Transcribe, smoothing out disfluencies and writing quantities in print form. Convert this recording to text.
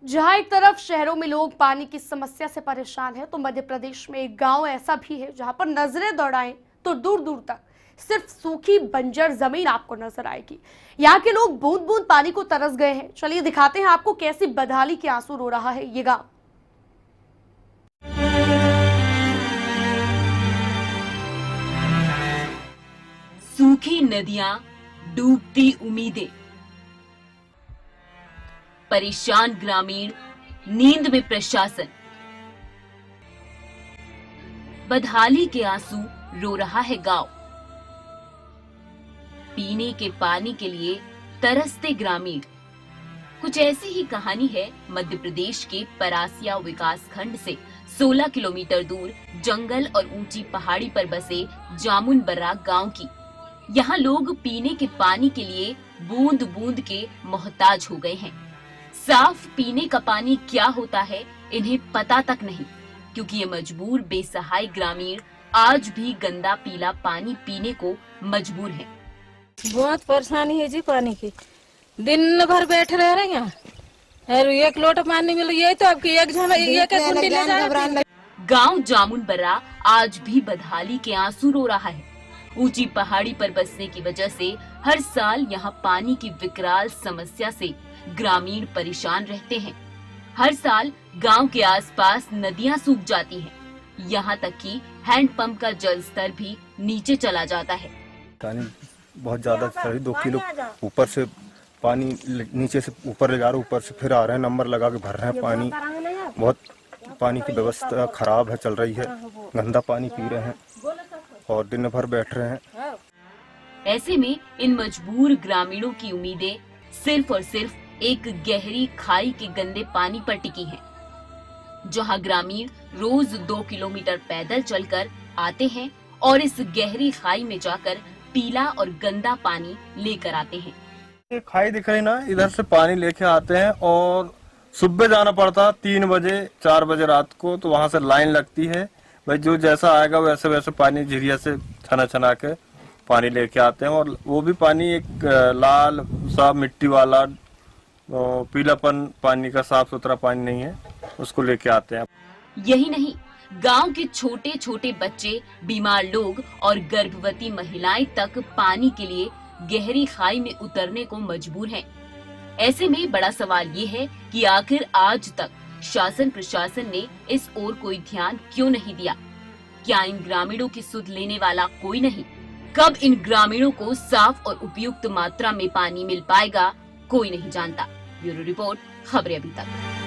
जहां एक तरफ शहरों में लोग पानी की समस्या से परेशान हैं, तो मध्य प्रदेश में एक गांव ऐसा भी है जहां पर नजरें दौड़ाएं तो दूर दूर तक सिर्फ सूखी बंजर जमीन आपको नजर आएगी। यहाँ के लोग बूंद बूंद पानी को तरस गए हैं। चलिए दिखाते हैं आपको कैसी बदहाली के आंसू रो रहा है ये गांव। सूखी नदियां, डूबती उम्मीदें, परेशान ग्रामीण, नींद में प्रशासन। बदहाली के आंसू रो रहा है गांव। पीने के पानी के लिए तरसते ग्रामीण। कुछ ऐसी ही कहानी है मध्य प्रदेश के परासिया विकास खंड से 16 किलोमीटर दूर जंगल और ऊंची पहाड़ी पर बसे जामुनबर्रा गांव की। यहाँ लोग पीने के पानी के लिए बूंद बूंद के मोहताज हो गए हैं। साफ पीने का पानी क्या होता है इन्हें पता तक नहीं, क्योंकि ये मजबूर बेसहाय ग्रामीण आज भी गंदा पीला पानी पीने को मजबूर हैं। बहुत परेशानी है जी पानी की। दिन भर बैठे रह रहे हैं और एक लोटा पानी मिले ये तो आपकी एक कुंडी ले जाए। गांव जामुनबर्रा आज भी बदहाली के आंसू रो रहा है। ऊंची पहाड़ी पर बसने की वजह से हर साल यहाँ पानी की विकराल समस्या से ग्रामीण परेशान रहते हैं। हर साल गांव के आसपास नदियां सूख जाती हैं। यहाँ तक कि हैंडपंप का जल स्तर भी नीचे चला जाता है। पानी बहुत ज्यादा 2 किलो ऊपर से पानी नीचे से ऊपर ले जा रहे, ऊपर से फिर आ रहे हैं, नंबर लगा के भर रहे हैं पानी। बहुत पानी की व्यवस्था खराब है, चल रही है। गंदा पानी पी रहे हैं और दिन भर बैठ रहे हैं। ऐसे में इन मजबूर ग्रामीणों की उम्मीदें सिर्फ और सिर्फ एक गहरी खाई के गंदे पानी पर टिकी हैं, जहां ग्रामीण रोज 2 किलोमीटर पैदल चलकर आते हैं और इस गहरी खाई में जाकर पीला और गंदा पानी लेकर आते हैं। ये खाई दिख रही ना, इधर से पानी लेके आते हैं और सुबह जाना पड़ता 3 बजे 4 बजे रात को, तो वहां से लाइन लगती है। भाई जो जैसा आएगा वैसे वैसे पानी झिरिया से छना छना के पानी लेके आते हैं, और वो भी पानी एक लाल सा मिट्टी वाला पीलापन पानी का, साफ सुथरा पानी नहीं है, उसको लेके आते हैं। यही नहीं, गांव के छोटे छोटे बच्चे, बीमार लोग और गर्भवती महिलाएं तक पानी के लिए गहरी खाई में उतरने को मजबूर हैं। ऐसे में बड़ा सवाल ये है कि आखिर आज तक शासन प्रशासन ने इस ओर कोई ध्यान क्यों नहीं दिया? क्या इन ग्रामीणों की सुध लेने वाला कोई नहीं? कब इन ग्रामीणों को साफ और उपयुक्त मात्रा में पानी मिल पाएगा, कोई नहीं जानता। ब्यूरो रिपोर्ट, खबरें अभी तक।